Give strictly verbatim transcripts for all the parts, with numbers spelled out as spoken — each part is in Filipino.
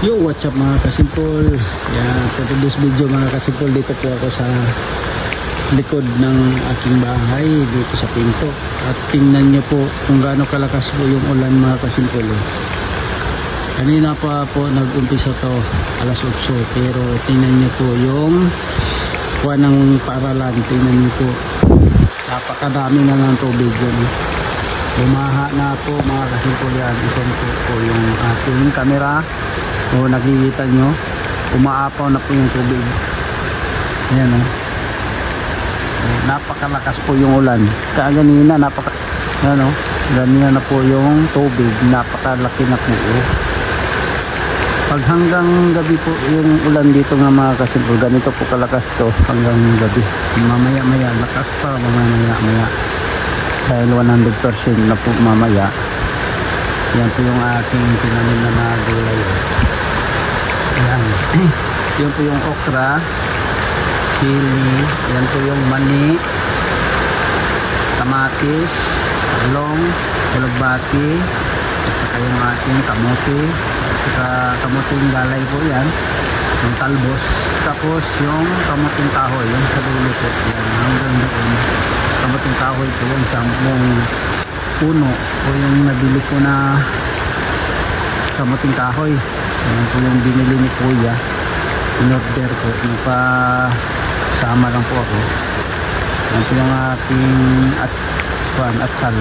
Yo, what's up mga kasimpol? Yan, for today's video mga kasimpol, dito po ako sa likod ng aking bahay dito sa pinto. At tingnan nyo po kung gaano kalakas po yung ulan mga kasimpol. Kanina pa po nag-umpisa to alas otso, pero tingnan nyo po yung kuha ng paralan. Tingnan nyo po, napakadami na ng tubig yan. Bumaha na po mga kasimpol yan. Isang po, po yung ating camera. O nakikita nyo, umaapaw na po yung tubig. Ayan o. Napakalakas po yung ulan. Kaganina napaka ano, ganina na po yung tubig. Napakalaki na po. Pag hanggang gabi po yung ulan dito nga mga kasimpol, ganito po kalakas to hanggang gabi. Mamaya maya lakas pa, mamaya maya dahil one hundred percent na po mamaya. Yan po yung ating tinanim na mga gulay. Yan. Yan po yung okra, chili, yan po yung mani, kamatis, talong, bulagbati, at saka yung ating kamote, at saka kamuting galay po yan, yung talbos, tapos yung kamuting kahoy, yung sa dulo po, yan, hanggang doon, kamuting kahoy po yung sampung puno, o yung nabili ko na kamuting kahoy. Yan po yung binili ni Kuya, in-order ko, nagpa-sama lang po ako. Yan po yung ating at pan at sal,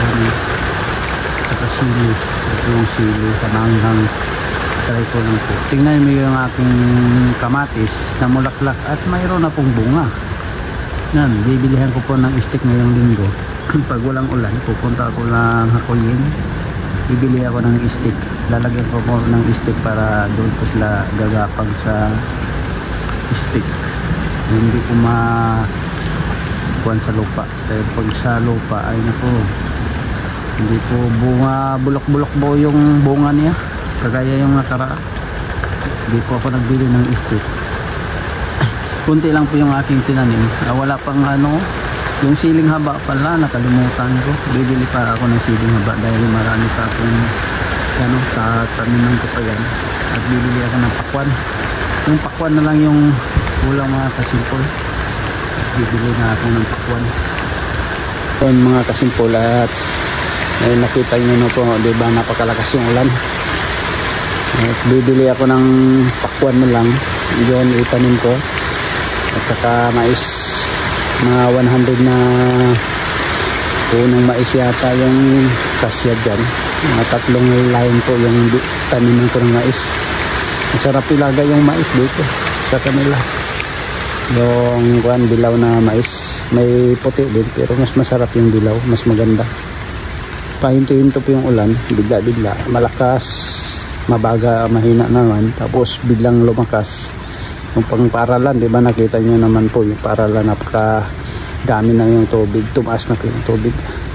saka sili. Yan po yung sili sa manghang, try ko lang po. Tingnan mo yung aking kamatis na mulaklak at mayroon na pong bunga. Yan, bibilihan ko po ng stick ngayong linggo. Pag walang ulan, pupunta ako lang Hakuyin, bibili ako ng stick, lalagyan ko po ng stick para doon po sila gagapang sa stick, hindi ko makuhan sa lupa. Dahil pag sa lupa ay naku, hindi po bunga, bulok-bulok po yung bunga niya kagaya yung nakaraan. Hindi po ako nagbili ng stick. Kunti lang po yung aking tinanim. Ah, wala pang ano, yung siling haba pala, nakalimutan ko. Bibili pa ako ng siling haba dahil marami pa akong ano, tataniman ko pa yan. At bibili ako ng pakwan. Yung pakwan na lang yung kulang mga kasimpol. At bibili na ako ng pakwan. Yun mga kasimpol, at eh, nakita nyo na po, diba, napakalakas yung ulan. At bibili ako ng pakwan na lang. Yun itanim ko. At saka mais, mga one hundred na punong mais yata yung kasya dyan. Mga tatlong line po yung taniman ko ng mais. Masarap ilagay yung mais dito sa kanila. Yung kuan, dilaw na mais, may puti din pero mas masarap yung dilaw, mas maganda. Pahinto-hinto po yung ulan, bigla-bigla, malakas, mabaga, mahina naman, tapos biglang lumakas. Yung pang paralan, di ba, nakita nyo naman po yung paralan, napaka dami na yung tubig, tumaas na po yung tubig.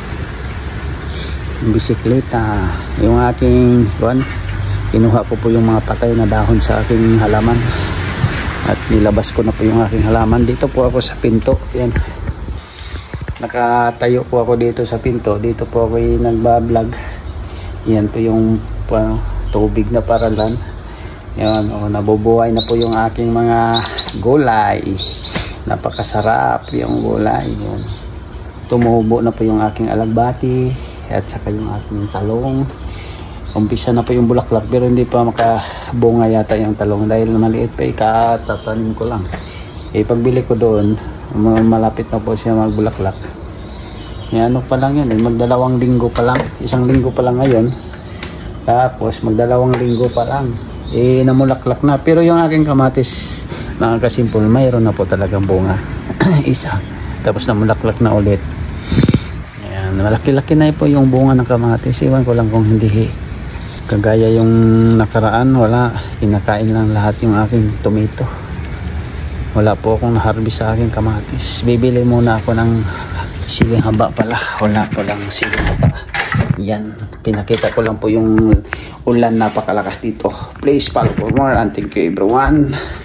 Yung bisikleta, yung aking kuan, kinuha ko po yung mga patay na dahon sa aking halaman at nilabas ko na po yung aking halaman. Dito po ako sa pinto, yan, nakatayo po ako dito sa pinto, dito po ako yung nagbablog. Yan po yung uh, tubig na paralan. Yan, oh, nabubuhay na po yung aking mga gulay. Napakasarap yung gulay. Yan. Tumubo na po yung aking alagbati at saka yung aking talong. Umpisa na po yung bulaklak pero hindi pa makabunga yata yung talong dahil maliit pa, ikatatanim ko lang. Eh, pagbili ko doon, malapit na po siya magbulaklak. Yan, ano pa lang yan, eh, magdalawang linggo pa lang. Isang linggo pa lang ngayon. Tapos magdalawang linggo pa lang, eh namulaklak na. Pero yung aking kamatis mga kasimpol, mayroon na po talagang bunga. Isa, tapos namulaklak na ulit. Ayan, malaki-laki na po yung bunga ng kamatis. Iwan ko lang kung hindi kagaya yung nakaraan, wala, kinakain lang lahat yung aking tomato. Wala po akong na-harvest sa aking kamatis. Bibili muna ako ng siling haba pala, wala po lang siling haba. Yan, pinakita ko lang po yung ulan, napakalakas dito. Please follow for more and thank you everyone.